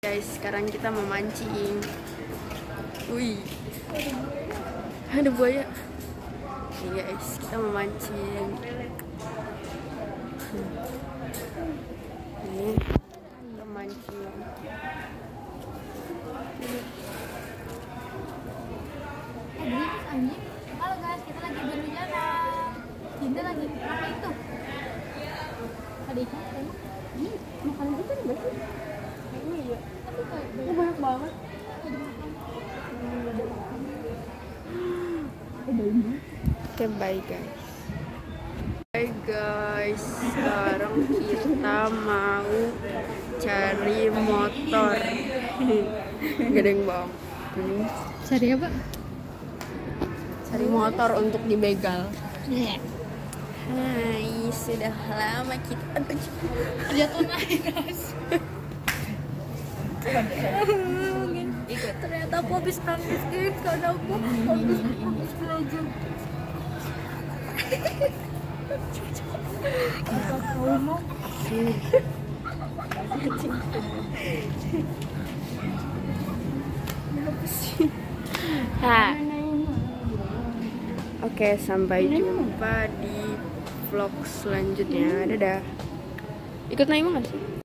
Guys, sekarang kita memancing. Wih, ada buaya. Nih guys, kita memancing. Ini kita mancing. Halo guys, kita lagi berhujanan. Kita lagi apa itu? Ada ikan emang? Makanan itu nih berarti? Iya. Tapi kayak Banyak banget. Oke, bye guys. Hai guys, sekarang kita mau cari motor. Gak ada yang bohong. cari apa? Cari motor untuk dibegal. Hai, sudah lama kita Jatuh naik guys. Ternyata aku habis nangis guys karena aku habis belajar. Oke, sampai jumpa di vlog selanjutnya. Dadah. Ikut Naima nggak sih?